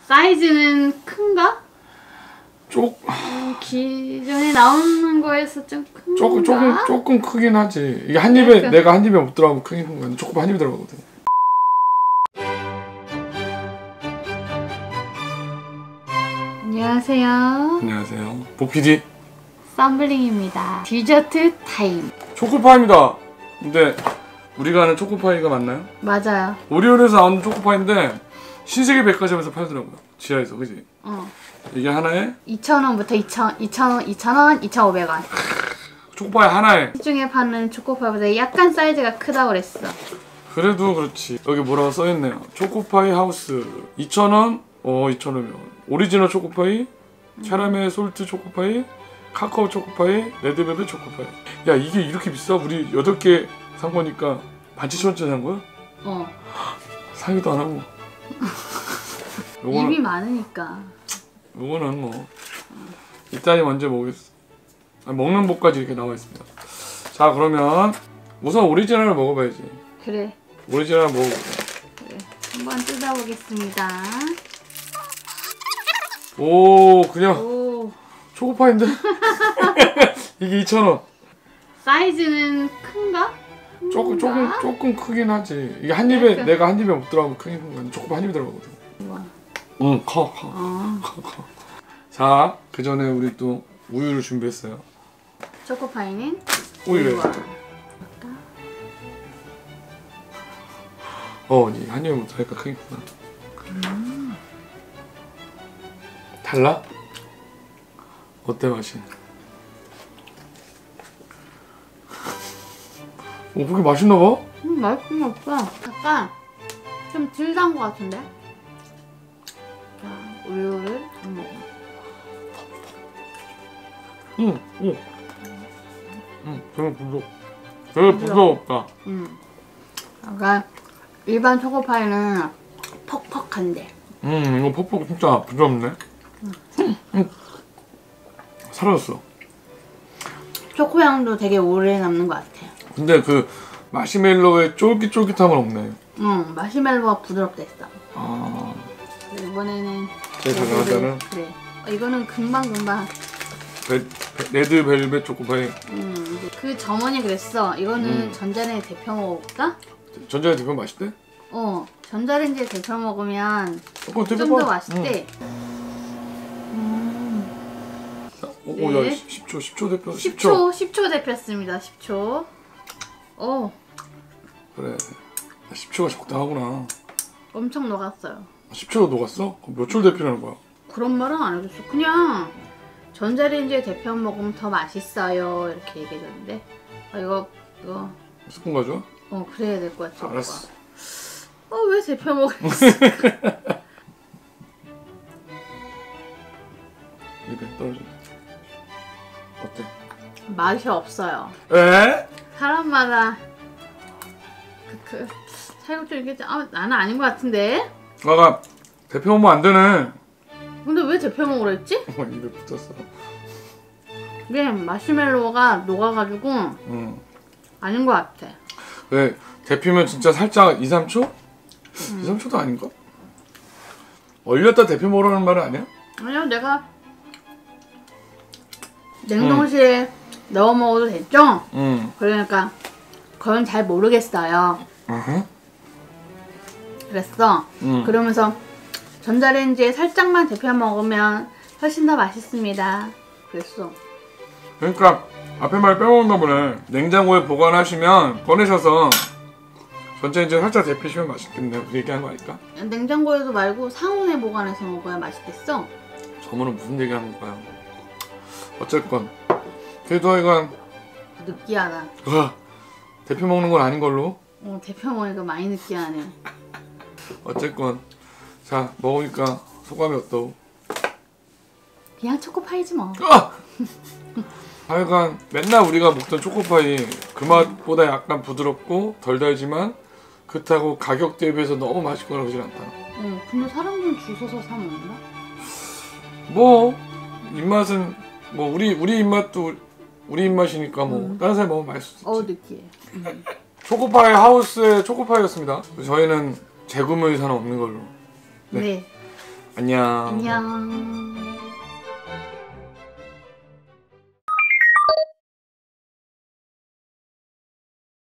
사이즈는 큰가? 기존에 나오는 거에서 좀 큰가? 조금 크긴 하지. 이게 한 입에 내가 한 입에 못 들어가면 크긴 큰 건데 초코파이 한 입에 들어가거든. 안녕하세요. 안녕하세요. 보PD 쌈블링입니다. 디저트 타임. 초코파이입니다. 근데 우리가 아는 초코파이가 맞나요? 맞아요. 오리온에서 나오는 초코파이인데 신세계 백화점에서 팔더라고요. 지하에서, 그지? 이게 하나에 2,000원부터 2,000원, 2,500원. 초코파이 하나에 시중에 파는 초코파이보다 약간 사이즈가 크다고 그랬어. 그래도 그렇지. 여기 뭐라고 써있네요. 초코파이 하우스 2,000원? 2,000원이면 오리지널 초코파이, 캐러멜 솔트 초코파이, 카카오 초코파이, 레드벨벳 초코파이. 야, 이게 이렇게 비싸? 우리 8개 산 거니까 17,000원짜리 산 거야? 사기도 안 하고. 입이 많으니까. 요거는 뭐 일단이 먼저 먹겠어. 먹는 법까지 이렇게 나와 있습니다. 자, 그러면 우선 오리지널을 먹어봐야지. 그래. 오리지널 먹어보자. 그래. 한번 뜯어보겠습니다. 오, 그냥 오. 초코파이인데? 이게 2,000원. 사이즈는 큰가? 조금 크긴 하지. 이게 한 입에 내가 한 입에 못 들어가면 크긴 큰 건데 초코파이 한 입에 들어가거든. 응, 커. 자, 그 전에 우리 또 우유를 준비했어요. 초코파이는 우유래. 니 한 입에 못 들어가니까 크겠구나. 달라? 어때 맛이? 그렇게 맛있나 봐? 맛있긴 없어. 약간 좀 덜 단 것 같은데? 자, 우유를 좀 먹어. 되게 부드럽다. 약간 일반 초코파이는 퍽퍽한데. 이거 퍽퍽 진짜 부드럽네. 사라졌어. 초코향도 되게 오래 남는 것 같아. 근데 그 마시멜로의 쫄깃쫄깃함은 없네. 마시멜로가 부드럽다 했어. 이번에는 제가 그래. 이거는 금방 레드벨벳 초코파이. 그 점원이 그랬어. 이거는 전자레인지 데펴 먹을까? 전자레인지 데펴 맛있대? 전자레인지에 데펴 먹으면 좀 더 맛있대. 야, 10초 데펴. 10초 데폈습니다. 10초. 그래. 10초가 적당하구나. 엄청 녹았어요. 10초가 녹았어? 그럼 몇 초를 데피라는 거야? 그런 말은 안 해줬어. 그냥 전자레인지에 데펴 먹으면 더 맛있어요. 이렇게 얘기해줬는데. 이거. 스푼 가져와? 그래야 될 것 같아. 알았어. 왜 데펴 먹었어? 입에 떨어져. 어때? 맛이 없어요. 에? 사람마다 차이가 좀 있겠지. 나는 아닌 것 같은데. 아가 데펴 먹으면 안 되네. 근데 왜 데펴 먹으라 했지? 입에 붙었어. 이게 마시멜로가 녹아가지고 아닌 것 같아. 왜 데피면 진짜 살짝 2, 3초? 2, 3초도 아닌가? 얼렸다 데펴 먹으라는 말은 아니야? 아니요, 내가 냉동실에 넣어 먹어도 됐죠? 그러니까 그건 잘 모르겠어요. 그랬어. 그러면서 전자레인지에 살짝만 데펴 먹으면 훨씬 더 맛있습니다. 그랬어. 그러니까 앞에 말 빼먹었나 보네. 냉장고에 보관하시면 꺼내셔서 전자레인지에 살짝 데피시면 맛있겠네. 그 얘기한 거 아닐까? 냉장고에도 말고 상온에 보관해서 먹어야 맛있겠어. 저번은 무슨 얘기하는 건가요? 어쨌건 그래도 하여간 느끼하다. 데펴 먹는 건 아닌 걸로. 데펴 먹으니까 많이 느끼하네. 어쨌건 자, 먹으니까 소감이 어떠? 그냥 초코파이지 뭐. 하여간 맨날 우리가 먹던 초코파이 그 맛보다 약간 부드럽고 덜 달지만 그렇다고 가격 대비해서 너무 맛있거나 그러진 않다. 근데 사람들은 줄 서서 사 먹나? 뭐 입맛은 뭐 우리 입맛도 우리 입맛이니까 뭐 다른 사람 먹으면 맛있을 수 있지. 느끼해. 초코파이 하우스의 초코파이였습니다. 저희는 재구매 의사는 없는 걸로. 네. 안녕. 안녕.